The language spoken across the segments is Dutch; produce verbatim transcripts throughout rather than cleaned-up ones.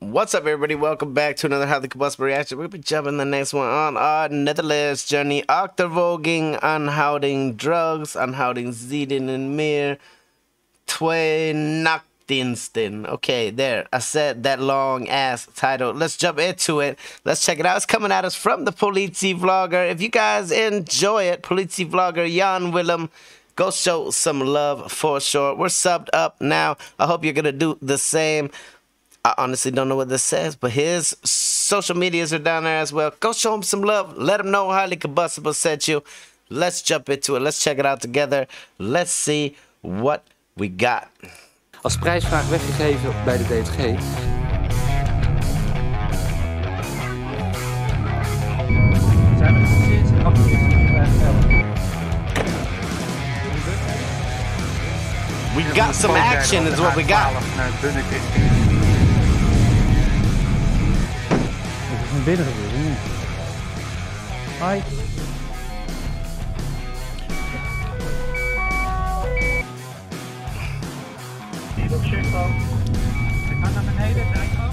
What's up, everybody? Welcome back to another Highly Combustible Reaction. We'll be jumping the next one on our Netherlands journey. Achtervolging, aanhouding, drugs, aanhouding, zitten en meer. Twee nachtdiensten. Okay, there. I said that long ass title. Let's jump into it. Let's check it out. It's coming at us from the Politie Vlogger. If you guys enjoy it, Politie Vlogger Jan Willem, go show some love for sure. We're subbed up now. I hope you're gonna do the same. I honestly don't know what this says, but his social medias are down there as well. Go show him some love. Let him know Highly Combustible sent you. Let's jump into it. Let's check it out together. Let's see what we got. Als prijsvraag weggegeven bij de D T G. Zijn we geïnteresseerd in achtergrond? We got some action is what we got. Binnen gebeurd. Hoi. Hier op Circo. Ik ga naar beneden, kijk af.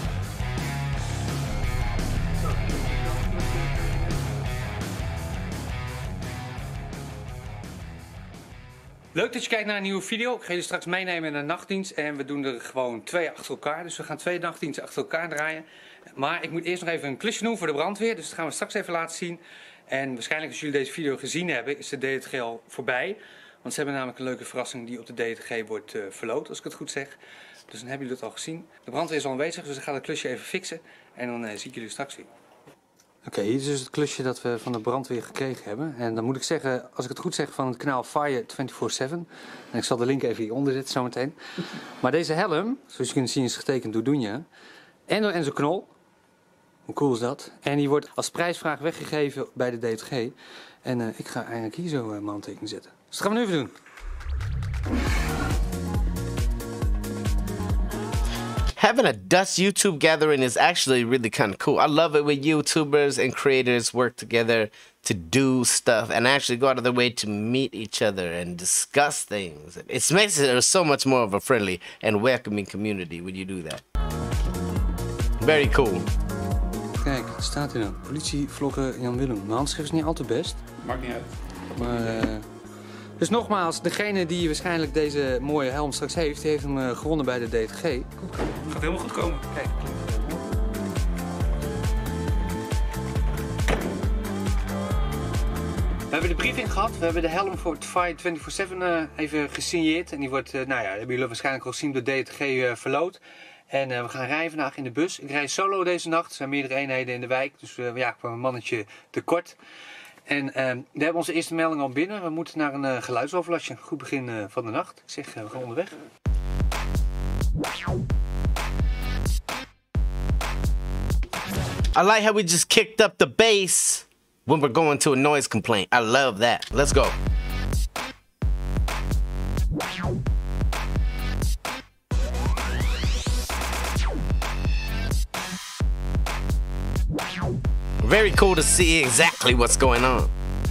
Leuk dat je kijkt naar een nieuwe video. Ik ga jullie straks meenemen naar een nachtdienst. En we doen er gewoon twee achter elkaar. Dus we gaan twee nachtdiensten achter elkaar draaien. Maar ik moet eerst nog even een klusje doen voor de brandweer. Dus dat gaan we straks even laten zien. En waarschijnlijk als jullie deze video gezien hebben, is de D T G al voorbij. Want ze hebben namelijk een leuke verrassing die op de D T G wordt uh, verloot, als ik het goed zeg. Dus dan hebben jullie het al gezien. De brandweer is al aanwezig, dus ik ga het klusje even fixen. En dan uh, zie ik jullie straks weer. Oké, okay, hier is dus het klusje dat we van de brandweer gekregen hebben. En dan moet ik zeggen, als ik het goed zeg, van het kanaal Fire vierentwintig zeven. En ik zal de link even hieronder zetten zometeen. Maar deze helm, zoals je kunt zien, is getekend door Doenja. En door Enzo Knol. Hoe cool is dat? En die wordt als prijsvraag weggegeven bij de D T G. En uh, ik ga eigenlijk hier zo uh, mijn handtekening zetten. Dus dat gaan we nu even doen. Having a Dutch YouTube gathering is actually really kind of cool. I love it when YouTubers and creators work together to do stuff and actually go out of their way to meet each other and discuss things. It makes it so much more of a friendly and welcoming community when you do that. Very cool. Kijk, het staat hier dan. Politievlogger Jan Willem. Mijn handschrift is niet al te best. Maakt niet uit. Maar, uh, dus nogmaals, degene die waarschijnlijk deze mooie helm straks heeft, die heeft hem uh, gewonnen bij de D T G. Het gaat helemaal goed komen. Kijk. We hebben de briefing gehad. We hebben de helm voor het Fire vierentwintig zeven uh, even gesigneerd. En die wordt, uh, nou ja, hebben jullie waarschijnlijk al gezien, door D T G uh, verloot. En uh, we gaan rijden vandaag in de bus. Ik rijd solo deze nacht. Er zijn meerdere eenheden in de wijk. Dus uh, ja, ik kwam een mannetje tekort. En uh, we hebben onze eerste melding al binnen. We moeten naar een uh, geluidsoverlastje. Goed begin uh, van de nacht. Ik zeg, uh, we gaan onderweg. I like how we just kicked up the bass when we're going to a noise complaint. I love that. Let's go. Very cool to see exactly what's going on.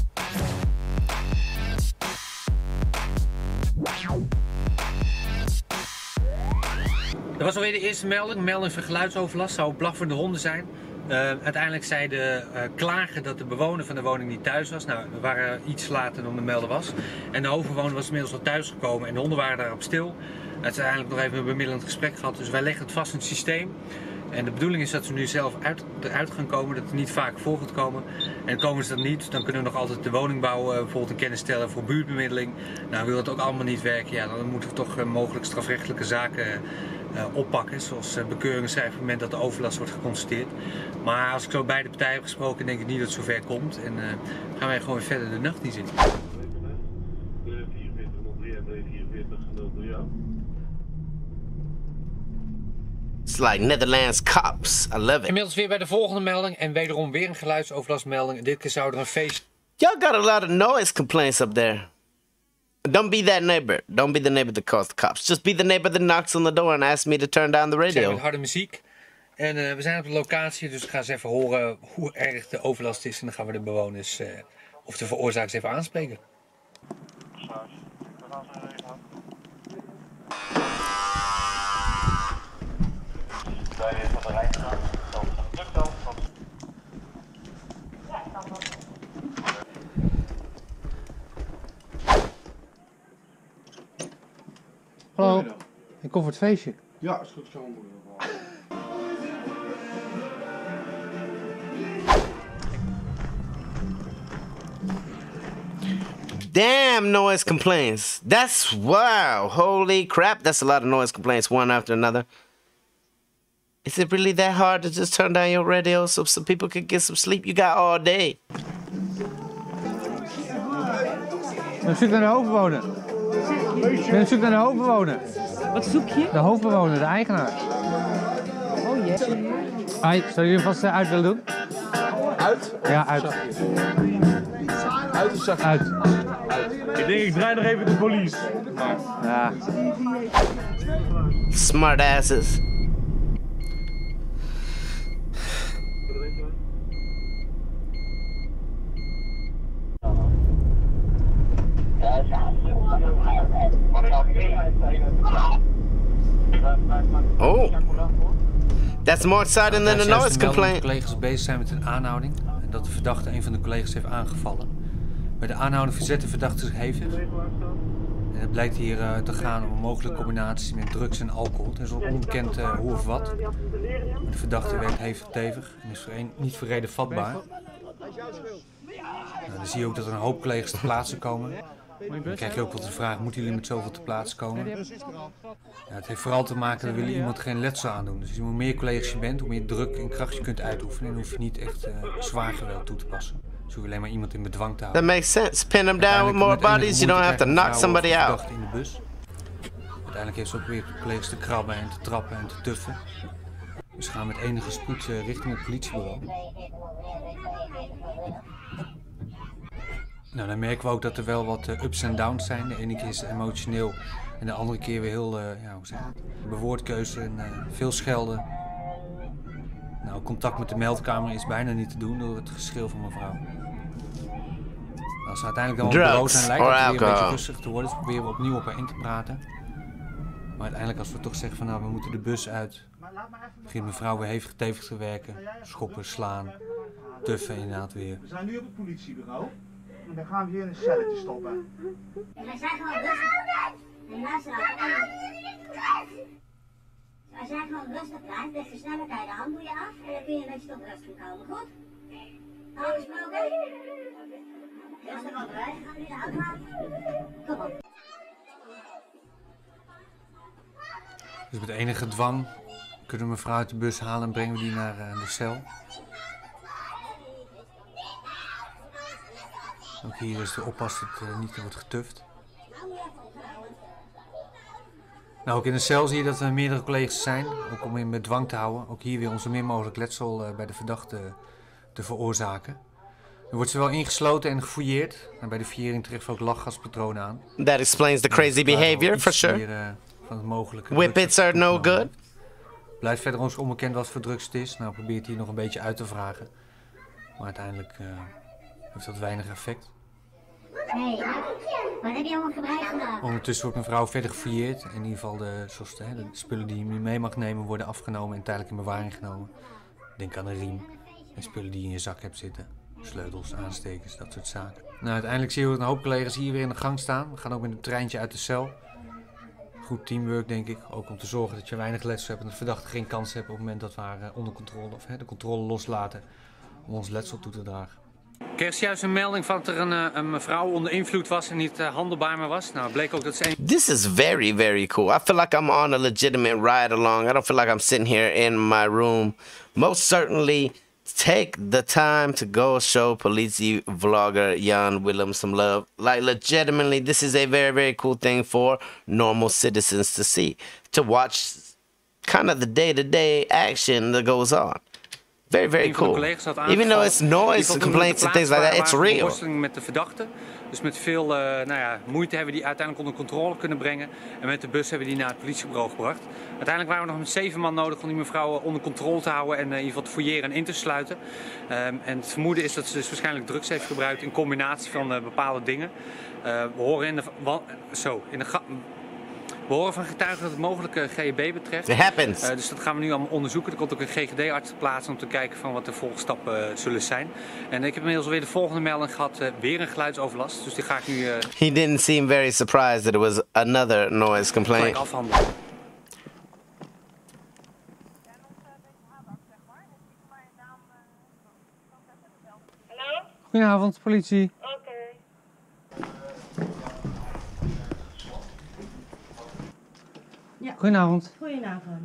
Dat was alweer de eerste melding. Melding van geluidsoverlast. Zou blaffende honden zijn. Uh, uiteindelijk zei de uh, klager dat de bewoner van de woning niet thuis was. Nou, we waren iets later dan de melder was. En de hoofdbewoner was inmiddels al thuis gekomen en de honden waren daarop stil. Uiteindelijk nog even een bemiddelend gesprek gehad. Dus wij leggen het vast in het systeem. En de bedoeling is dat ze nu zelf uit, eruit gaan komen, dat het niet vaak voor gaat komen. En komen ze dat niet, dan kunnen we nog altijd de woningbouw uh, bijvoorbeeld in kennis stellen voor buurtbemiddeling. Nou, wil dat ook allemaal niet werken, ja, dan moeten we toch uh, mogelijk strafrechtelijke zaken uh, oppakken. Zoals uh, bekeuringen schrijven op het moment dat de overlast wordt geconstateerd. Maar als ik zo beide partijen heb gesproken, denk ik niet dat het zover komt. En uh, gaan wij gewoon weer verder de nacht niet zitten. It's like Netherlands cops. I love it. Inmiddels weer bij de volgende melding en wederom weer een geluidsoverlastmelding. Dit keer zou er een feest. Y'all got a lot of noise complaints up there. Don't be that neighbor. Don't be the neighbor that calls the cops. Just be the neighbor that knocks on the door and asks me to turn down the radio. Met harde muziek. En uh, we zijn op de locatie, dus ik ga eens even horen hoe erg de overlast is. En dan gaan we de bewoners uh, of de veroorzakers even aanspreken. Hallo, ik kom voor het feestje. Ja, is goed zo. Damn noise complaints. That's wow. Holy crap. That's a lot of noise complaints one after another. Is it really that hard to just turn down your radio so some people can get some sleep? You got all day. Ik ben op zoek naar de hoofdbewoner. Ik ben op zoek naar de hoofdbewoner. Wat zoek je? De hoofdbewoner, de eigenaar. Oh jee. Hi, zou jullie vast uit willen doen? Uit? Ja, uit. Uit of zak? Uit. Ik denk ik draai nog even de police. Ja. Smart asses. Oh, that's more exciting than the noise complaint. De collega's bezig zijn met een aanhouding en dat de verdachte een van de collega's heeft aangevallen. Bij de aanhouding verzet de verdachte zich hevig. En het blijkt hier uh, te gaan om een mogelijke combinatie met drugs en alcohol. Het is nog onbekend uh, hoe of wat. Maar de verdachte werkt hevig tevig en is voor een, niet voor reden vatbaar. Nou, dan zie je ook dat er een hoop collega's te plaatse komen. Dan krijg je ook wel de vraag, moeten jullie met zoveel te plaatse komen? Ja, het heeft vooral te maken dat we willen iemand geen letsel aandoen. Dus hoe meer collega's je bent, hoe meer druk en kracht je kunt uitoefenen. En hoef je niet echt uh, zwaar geweld toe te passen. Dus hoef je alleen maar iemand in bedwang te houden. That makes sense. Pin them down with more bodies. You don't have to knock somebody out. In de bus. Uiteindelijk heeft ze ook weer collega's te krabben en te trappen en te tuffen. Dus gaan met enige spoed uh, richting het politiebureau. Nou, dan merken we ook dat er wel wat uh, ups en downs zijn. De ene keer is emotioneel en de andere keer weer heel, uh, ja, hoe zeg je het? Bewoordkeuze en uh, veel schelden. Nou, contact met de meldkamer is bijna niet te doen door het geschreeuw van mevrouw. Als ze uiteindelijk dan op het bureau zijn, lijkt het weer een beetje rustig te worden. Dus proberen we opnieuw op haar in te praten. Maar uiteindelijk als we toch zeggen van nou, we moeten de bus uit, begint mevrouw weer hevig tevig te werken. Schoppen, slaan, tuffen inderdaad weer. We zijn nu op het politiebureau. En dan gaan we hier in een celletje stoppen. Wij zijn gewoon rustig. En luister nou. Wij zijn gewoon rustig blijven. Leg je sneller bij de handboeien af. En dan kun je een beetje tot rust gaan komen. Goed? Afgesproken? Rustig onderweg. Gaan we nu de auto halen? Kom op. Dus met enige dwang kunnen we mevrouw uit de bus halen en brengen we die naar uh, de cel. Ook hier is de oppas dat uh, niet wordt getuft. Nou, ook in de cel zie je dat er meerdere collega's zijn, ook om in bedwang te houden. Ook hier weer om zo min mogelijk letsel uh, bij de verdachte te veroorzaken. Er wordt zowel ingesloten en gefouilleerd. En bij de fouillering treffen ook lachgaspatronen aan. That explains the crazy behavior, for sure. Hier, uh, van het mogelijke Whippets are no good. Blijft verder ons onbekend wat voor drugs het is. Nou, probeert hier nog een beetje uit te vragen. Maar uiteindelijk uh, heeft dat weinig effect. Hé, hey, wat heb je allemaal gebruikt vandaag? Ondertussen wordt mevrouw verder gefouilleerd. In ieder geval de, zoals de, de spullen die je mee mag nemen worden afgenomen en tijdelijk in bewaring genomen. Denk aan een riem en spullen die je in je zak hebt zitten. Sleutels, aanstekers, dat soort zaken. Nou, uiteindelijk zien we een hoop collega's hier weer in de gang staan. We gaan ook met een treintje uit de cel. Goed teamwork, denk ik. Ook om te zorgen dat je weinig letsel hebt en de verdachte geen kans hebt op het moment dat we haar uh, onder controle of hè, de controle loslaten om ons letsel toe te dragen. Ik kreeg juist een melding van dat er een, uh, een mevrouw onder invloed was en niet uh, handelbaar meer was. Nou, bleek ook dat ze een... This is very, very cool. I feel like I'm on a legitimate ride along. I don't feel like I'm sitting here in my room. Most certainly take the time to go show police vlogger Jan Willem some love. Like, legitimately, this is a very, very cool thing for normal citizens to see. To watch kind of the day-to-day action that goes on. Very, very cool. Even though it's noise complaints and things like that, it's real. Worsteling met de verdachte. Dus met veel uh, nou ja, moeite hebben we die uiteindelijk onder controle kunnen brengen. En met de bus hebben we die naar het politiebureau gebracht. Uiteindelijk waren we nog met zeven man nodig om die mevrouw onder controle te houden en uh, in ieder geval te fouilleren en in te sluiten. Um, en het vermoeden is dat ze dus waarschijnlijk drugs heeft gebruikt in combinatie van uh, bepaalde dingen. Uh, we horen in de, zo, in de, we We horen van getuigen dat het mogelijk uh, G H B betreft. It happens. Uh, dus dat gaan we nu allemaal onderzoeken. Er komt ook een G G D-arts te plaatsen om te kijken van wat de volgstappen uh, zullen zijn. En ik heb inmiddels alweer de volgende melding gehad, uh, weer een geluidsoverlast. Dus die ga ik nu uh, He didn't seem very surprised that it was another noise gelijk complaint. afhandelen. Goedenavond, politie. Oké. Ja. Goedenavond. Goedenavond.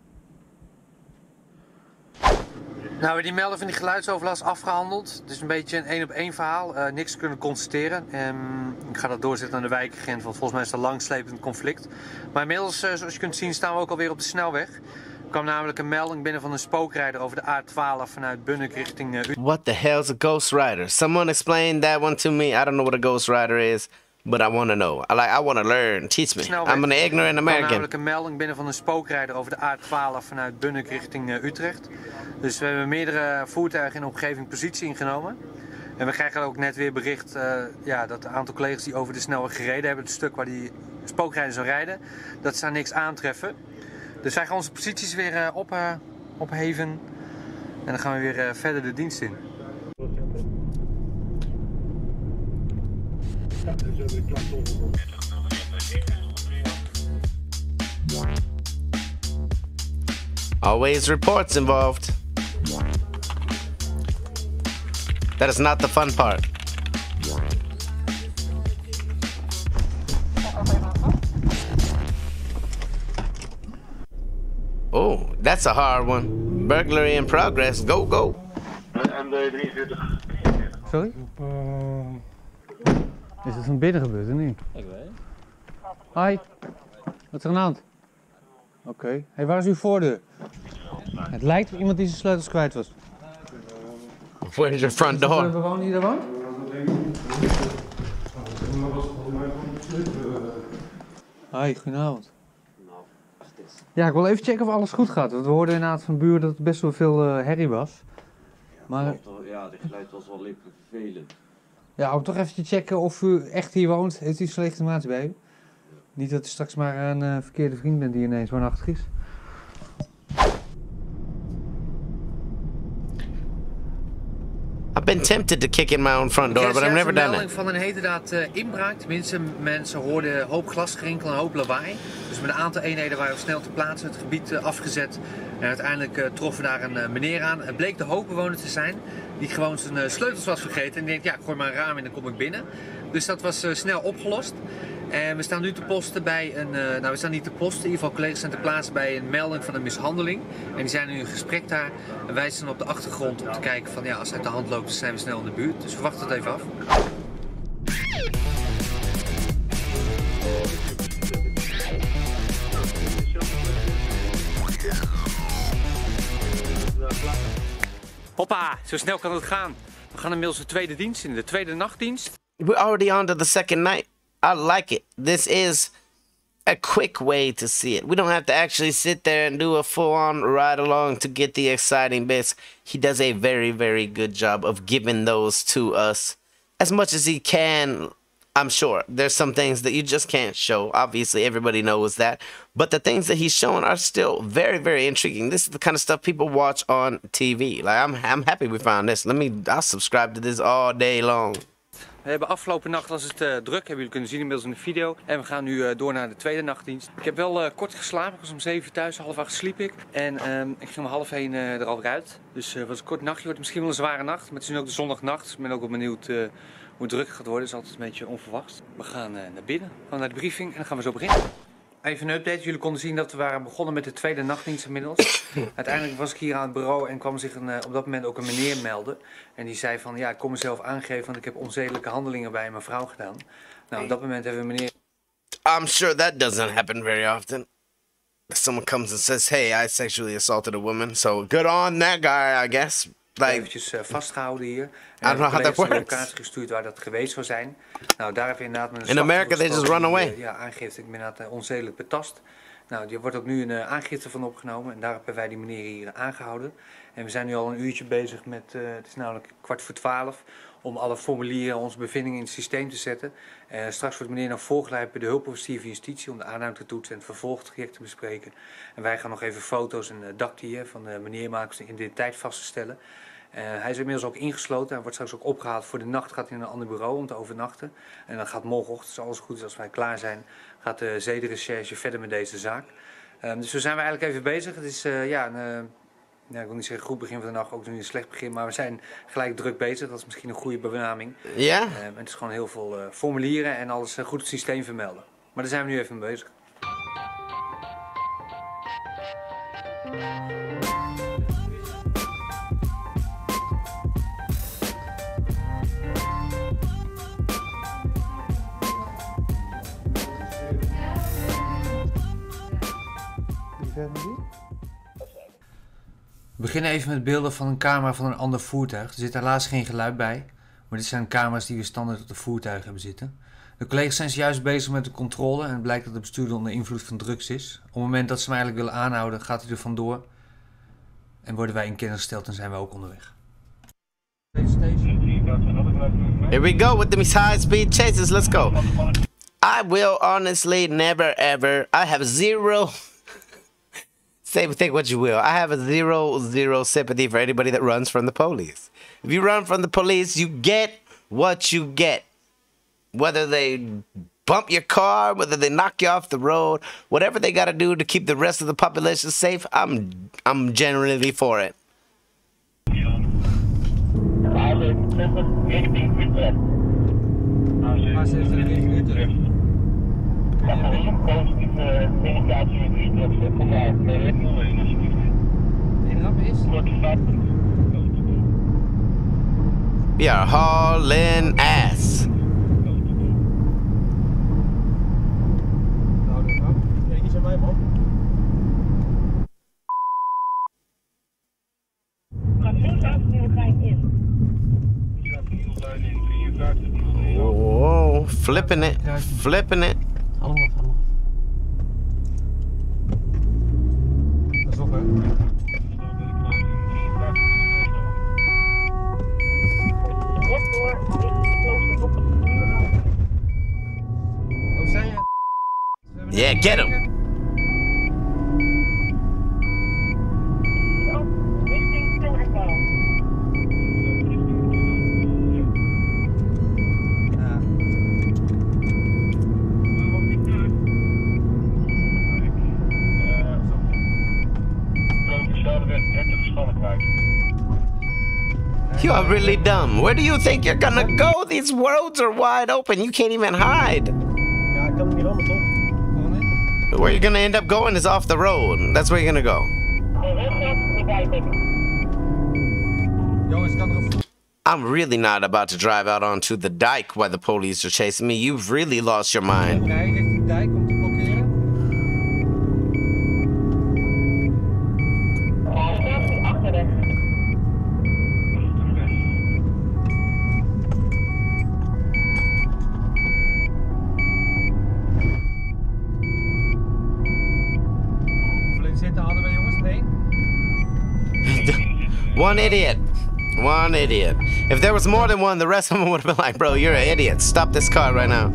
Nou, die melding van die geluidsoverlast afgehandeld. Het is een beetje een één op één verhaal. Uh, niks kunnen constateren. Um, ik ga dat doorzetten aan de wijkagent, want volgens mij is het een langslepend conflict. Maar inmiddels, uh, zoals je kunt zien, staan we ook alweer op de snelweg. Er kwam namelijk een melding binnen van een spookrijder over de A twaalf vanuit Bunnik richting uh, Utrecht. What the hell is a Ghost Rider? Someone explain that one to me. I don't know what a Ghost Rider is, but I want to know. I like. I want to learn. Teach me. Snelweg. I'm an ignorant Er kwam American. namelijk een melding binnen van een spookrijder over de A twaalf vanuit Bunnik richting uh, Utrecht. Dus we hebben meerdere voertuigen in de omgeving positie ingenomen. En we krijgen ook net weer bericht uh, ja, dat een aantal collega's die over de snelweg gereden hebben, het stuk waar die spookrijder zou rijden, dat ze daar niks aantreffen. Dus wij gaan onze posities weer uh, op, uh, opheven en dan gaan we weer uh, verder de dienst in. Always reports involved. That is not the fun part. Oh, that's a hard one. Burglary in progress. Go, go. M D drieënveertig. Sorry? Is het van binnen gebeurd of niet? Ik weet. Hi. Wat is er aan de hand? Oké. Okay. Hey, waar is uw voordeur? Het lijkt op iemand die zijn sleutels kwijt was. Where's your front Is dat door? de bewoner die daar woont? Hi, goedenavond. Ja, ik wil even checken of alles goed gaat. Want we hoorden inderdaad van de buren dat er best wel veel uh, herrie was. Maar Ja, de geluid was wel leuk vervelend. ja, om toch even te checken of u echt hier woont. Heeft u een legitimatie bij u? Niet dat u straks maar een uh, verkeerde vriend bent die ineens woonachtig is. I've been tempted to kick in my own front door, but I've never done it. Van een heterdaad uh, inbraak. Tenminste, mensen hoorden een hoop glasgerinkel en een hoop lawaai. Dus met een aantal eenheden waren we snel te plaatsen, het gebied uh, afgezet. En uiteindelijk uh, troffen we daar een uh, meneer aan. Het bleek de hoofdbewoner te zijn, die gewoon zijn uh, sleutels was vergeten. En die denkt, ja, ik gooi maar een raam in en dan kom ik binnen. Dus dat was uh, snel opgelost. En we staan nu te posten bij een, uh, nou we staan niet te posten, in ieder geval collega's zijn te plaatsen bij een melding van een mishandeling. En die zijn nu in gesprek daar en wij staan op de achtergrond om te kijken van ja, als het uit de hand loopt, dan zijn we snel in de buurt. Dus we wachten het even af. Hoppa, zo snel kan het gaan. We gaan inmiddels de tweede dienst in, de tweede nachtdienst. We're already on to the second night. I like it. This is a quick way to see it. We don't have to actually sit there and do a full-on ride-along to get the exciting bits. He does a very, very good job of giving those to us as much as he can. I'm sure there's some things that you just can't show. Obviously, everybody knows that. But the things that he's showing are still very, very intriguing. This is the kind of stuff people watch on T V. Like, I'm, I'm happy we found this. Let me, I'll subscribe to this all day long. We hebben afgelopen nacht was het uh, druk, hebben jullie kunnen zien inmiddels in de video. En we gaan nu uh, door naar de tweede nachtdienst. Ik heb wel uh, kort geslapen, ik was om zeven thuis, half acht sliep ik. En um, ik ging om half één uh, er alweer uit. Dus het uh, was een kort nachtje, wordt misschien wel een zware nacht. Maar het is nu ook de zondagnacht, dus ik ben ook wel benieuwd uh, hoe het druk gaat worden. Dat is altijd een beetje onverwachts. We gaan uh, naar binnen, we gaan naar de briefing en dan gaan we zo beginnen. Even een update. Jullie konden zien dat we waren begonnen met de tweede nachtdienst inmiddels. Uiteindelijk was ik hier aan het bureau en kwam zich een, uh, op dat moment ook een meneer melden. En die zei van, ja, ik kom mezelf aangeven, want ik heb onzedelijke handelingen bij mijn vrouw gedaan. Nou, op dat moment hebben we meneer... I'm sure that doesn't happen very often. Someone comes and says, hey, I sexually assaulted a woman. So good on that guy, I guess. Like, eventjes uh, vastgehouden hier. I don't know how that works. Een locatie gestuurd waar dat geweest zou zijn. Nou, daar heb je inderdaad met een in America they just run away. Die, ja, aangeeft ik ben inderdaad uh, onzedelijk betast. Nou, er wordt ook nu een uh, aangifte van opgenomen en daar hebben wij die meneer hier aangehouden. En we zijn nu al een uurtje bezig met, uh, het is namelijk kwart voor twaalf, om alle formulieren, onze bevindingen in het systeem te zetten. Uh, straks wordt meneer nog voorgeleid bij de hulpoffensier van justitie om de aanhouding te toetsen en het vervolgtraject te bespreken. En wij gaan nog even foto's en uh, dakdieren van de meneer maken om de identiteit vast te stellen. Uh, hij is inmiddels ook ingesloten. Hij wordt straks ook opgehaald. Voor de nacht gaat hij naar een ander bureau om te overnachten. En dan gaat morgenochtend, als alles goed is, als wij klaar zijn, gaat de zedenrecherche verder met deze zaak. Um, dus zo zijn we eigenlijk even bezig. Het is uh, ja, een, uh, ja, ik wil niet zeggen goed begin van de nacht, ook nu een slecht begin, maar we zijn gelijk druk bezig. Dat is misschien een goede benaming. Ja? Um, en het is gewoon heel veel uh, formulieren en alles uh, goed het systeem vermelden. Maar daar zijn we nu even mee bezig. We beginnen even met beelden van een camera van een ander voertuig. Er zit helaas geen geluid bij, maar dit zijn camera's die we standaard op de voertuig hebben zitten. De collega's zijn juist bezig met de controle en het blijkt dat de bestuurder onder invloed van drugs is. Op het moment dat ze hem eigenlijk willen aanhouden, gaat hij er vandoor. En worden wij in kennis gesteld en zijn we ook onderweg. Here we go with the high speed chases. Let's go. I will honestly never ever. I have zero. Say, think what you will. I have a zero, zero sympathy for anybody that runs from the police. If you run from the police, you get what you get. Whether they bump your car, whether they knock you off the road, whatever they got to do to keep the rest of the population safe, I'm, I'm generally for it. We are hauling ass. Oh, flipping it, flipping it. Allemaal, allemaal. Dat is op, hè? Oh, zijn je? Yeah, get him. You are really dumb. Where do you think you're gonna go? These roads are wide open. You can't even hide. Ja, ik kan hem niet rammen, toch? Where you're gonna end up going is off the road. That's where you're gonna go. I'm really not about to drive out onto the dike while the police are chasing me. You've really lost your mind. Rij richting dijk om te blokkeren. One idiot. One idiot. If there was more than one, the rest of them would have been like, bro, you're an idiot. Stop this car right now.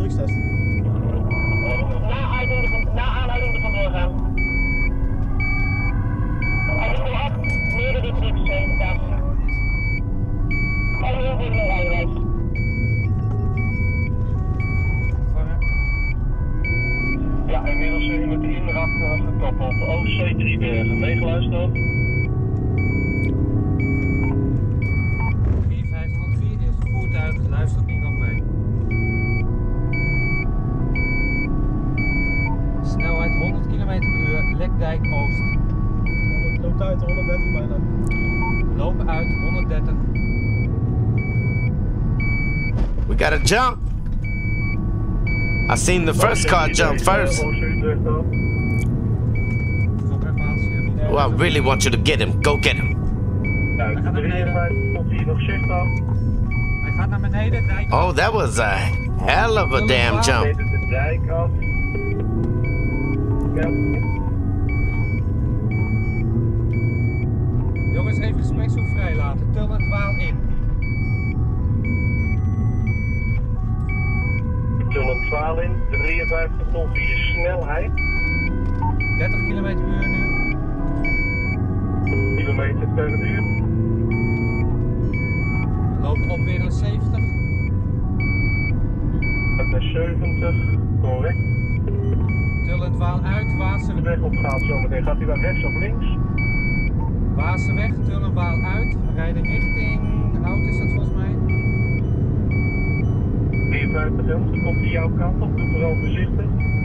Ja, inmiddels in het inrad gekoppeld. O C drie Bergen. Meegeluisterd? vier vijf nul vier is het voertuig. Luister op ingang mee. Snelheid honderd kilometer per uur. Lekdijk Oost. Loopt uit honderddertig bijna. Lopen uit honderddertig. We gotta jump. I seen the first car jump first. Oh, I really want you to get him. Go get him. Hij gaat naar beneden. Hij gaat naar beneden. Dijk. Oh, that was a hell of a damn jump. De dijk af. Ja. de Spexhoek vrijlaten. Tul en Dwaal in. Tul en Dwaal in, drieënvijftig nul vier snelheid. dertig kilometer per uur nu. Kilometer per uur. We lopen op weer naar zeventig. Naar zeventig, correct. Tul en Dwaal uit, Waaseweg. De weg opgaat zometeen. Gaat hij naar rechts of links? Waaseweg, Tul en Dwaal uit. We rijden richting Hout is dat volgens mij. drieënvijftig elf, dan komt hij jouw kant op. Doe vooral voorzichtig.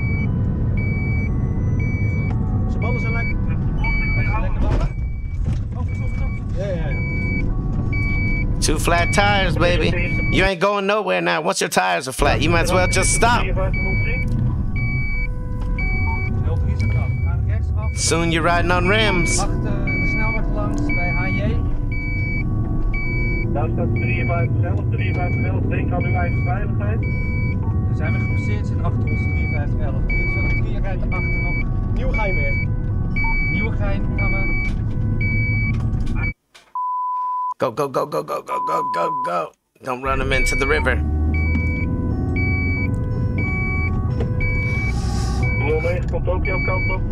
Zijn ballen zijn lekker. Lekker ballen. Ja, ja, ja. Two flat tires, baby. You ain't going nowhere now. Once your tires are flat, you might as well just stop. drieënvijftig nul drie. nul drie is het af. Gaan rechts af. Soon you're riding on rims. Achter de snelweg langs bij H J. Daar staat drieënvijftig elf, drieënvijftig elf. Denk aan uw eigen veiligheid. Dan zijn we gepasseerd, zit achter ons drieënvijftig elf. drieënvijftig drie rijdt erachter nog. Nieuwgeinweg. Nieuwegein gaan we. Go, go, go, go, go, go, go, go, go. Don't run him into the river. nul negen komt ook jouw kant op.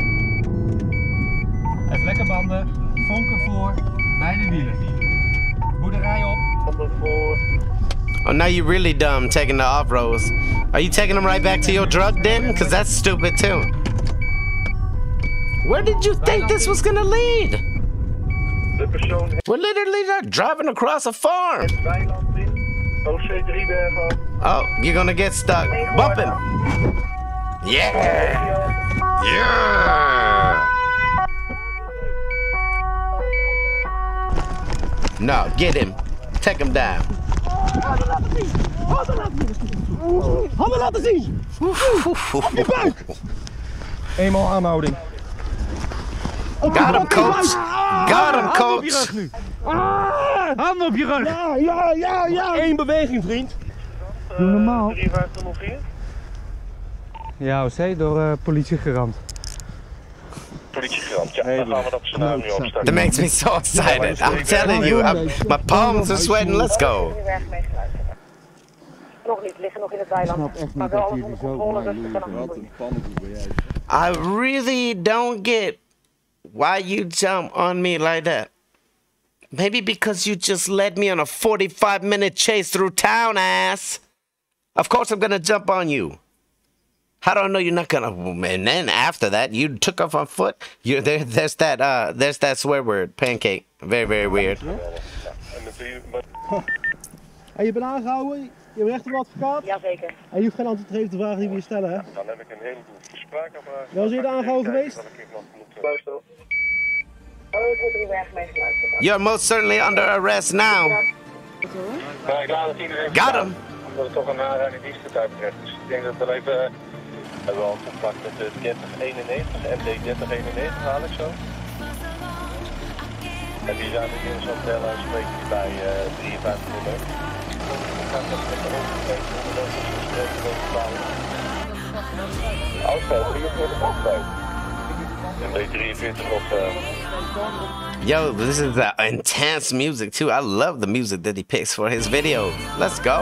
Even lekker banden. Vonken voor. Beide wielen. Boerderij op. Handen voor. Oh, now you're really dumb taking the off-roads. Are you taking them right back to your drug den? Because that's stupid too. Where did you think this was gonna lead? De persoon We're literally not driving across a farm. het weiland in. O C drie bergen. Oh, you're gonna get stuck. Bump him. Yeah. Yeah. No, get him. Take him down. Handen laten zien! Op je buik! Eenmaal aanhouding. Got him, coach. Got him, coach. Handen op je rug! Ja, ja, ja, ja! Eén beweging, vriend. Doe normaal. drieënvijftig nul vier. Ja, O C door uh, politie geramd. Politiegrand, ja. Dan gaan we dat scenario nu opstarten. That makes me so excited. I'm telling you, I'm, my palms are sweating. Let's go. Nog niet, liggen nog in het weiland. Maar wel alles onder controle, dus we kunnen nog doen. I really don't get why you jump on me like that. Maybe because you just led me on a forty-five minute chase through town, ass. Of course I'm gonna jump on you. How do I know you're not gonna? And then after that, you took off on foot. You there? There's that. Uh, there's that swear word. Pancake. Very, very weird. En je bent aangehouden, je hebt recht op een advocaat. Jazeker. En je hoeft geen antwoord te geven op de vragen die we je stellen, hè? Dan heb ik een heleboel spraakapparaat. Wel eens eerder aangehouden geweest? Luister. O C drie bergen mee geluisterd. You're most certainly under arrest now. Maar ik laat het iedereen Got him. omdat het toch een aanrijding dienstgetuig betreft. Dus ik denk dat we even... We hebben al contact met de dertig eenennegentig, M D dertig eenennegentig haal ik zo. En die zijn nu in zo'n tel en spreken die bij uh, drieënvijftig nul een. We gaan dat met de overgegeven onder deze gesprekken over bepalen. Auto drieënveertig opgegeven. M D drieënveertig op... Uh, Yo, this is uh, intense music too. I love the music that he picks for his videos. Let's go.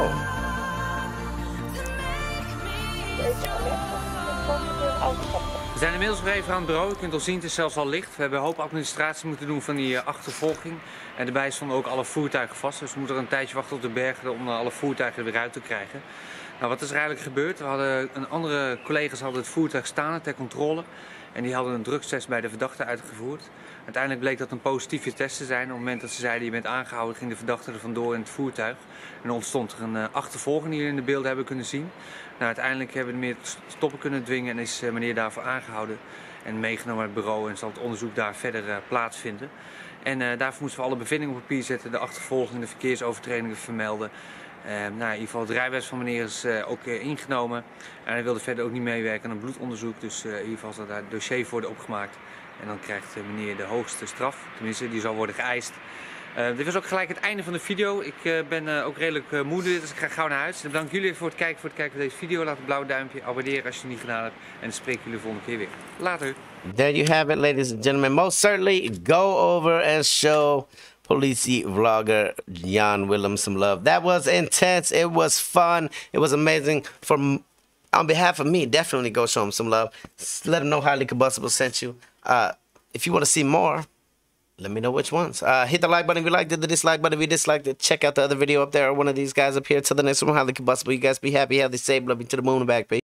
We zijn inmiddels weer even aan het bureau. Je kunt al zien, het is zelfs al licht. We hebben een hoop administratie moeten doen van die uh, achtervolging. En daarbij stonden ook alle voertuigen vast. Dus we moeten er een tijdje wachten op de bergen om alle voertuigen er weer uit te krijgen. Nou, wat is er eigenlijk gebeurd? We hadden een andere collega's hadden het voertuig staan ter controle. En die hadden een drugstest bij de verdachte uitgevoerd. Uiteindelijk bleek dat een positieve test te zijn. Op het moment dat ze zeiden je bent aangehouden, ging de verdachte er vandoor in het voertuig. En er ontstond er een uh, achtervolging die jullie in de beelden hebben kunnen zien. Nou, uiteindelijk hebben we meer stoppen kunnen dwingen en is uh, meneer daarvoor aangehouden. En meegenomen naar het bureau en zal het onderzoek daar verder uh, plaatsvinden. En uh, daarvoor moesten we alle bevindingen op papier zetten, de achtervolging, de verkeersovertredingen vermelden. Uh, nou, in ieder geval het rijbewijs van meneer is uh, ook uh, ingenomen. En hij wilde verder ook niet meewerken aan een bloedonderzoek. Dus uh, in ieder geval zal daar het dossier worden opgemaakt. En dan krijgt uh, meneer de hoogste straf. Tenminste, die zal worden geëist. Uh, dit was ook gelijk het einde van de video. Ik uh, ben uh, ook redelijk uh, moe, dus ik ga gauw naar huis. En bedankt jullie voor het kijken, voor het kijken van deze video. Laat een blauw duimpje, abonneren als je het niet gedaan hebt. En dan spreek ik jullie de volgende keer weer. Later. There you have it, ladies and gentlemen. Most certainly go over and show Politie vlogger Jan Willem some love. That was intense. It was fun. It was amazing. For on behalf of me, definitely go show him some love. Let him know Highly Combustible sent you. Uh, if you want to see more, let me know which ones. Uh, hit the like button if you liked it, the dislike button if you disliked it. Check out the other video up there, or one of these guys up here. Till the next one, Highly Combustible. You guys be happy, healthy, safe, love you to the moon and back, peace.